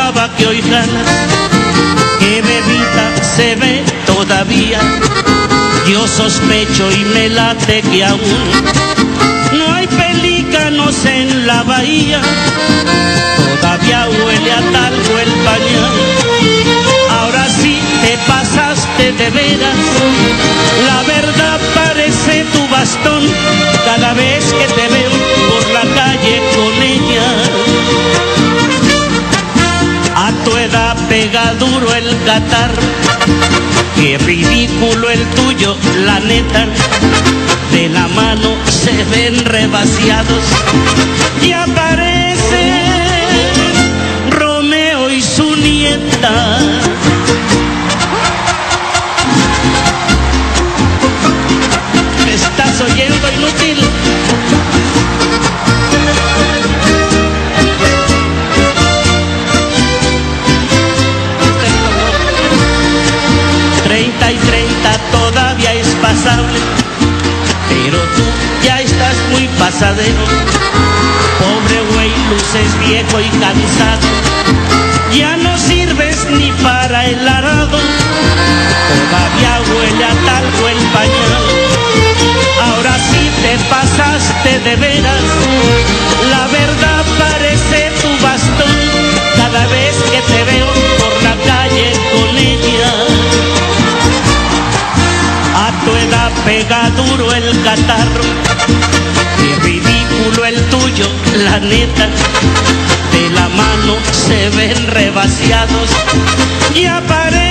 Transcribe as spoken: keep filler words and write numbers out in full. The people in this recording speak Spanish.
chava que hoy ganas, que bebita se ve todavía. Yo sospecho y me late que aún no hay pelícanos en la bahía. Todavía huele a talco el pañal. Ahora sí te pasaste de veras. La verdad parece tu bastón cada vez que te veo por la calle con ella. A tu edad pega duro el catarro. Qué ridículo el tuyo, la neta. De la mano se ven revaciados y aparece Romeo y su nieta. ¿Me estás oyendo, inútil? Treinta y treinta todavía es pasable, pero tú ya estás muy pasadero. Pobre güey, luces viejo y cansado, ya no sirves ni para el arado. Todavía huele a talco el pañal. Ahora sí te pasaste de veras. La verdad parece tu bastón cada vez que te veo por la calle con ella. A tu edad pega duro el catarro. Qué ridículo el tuyo, la neta. De la mano se ven revaciados y aparece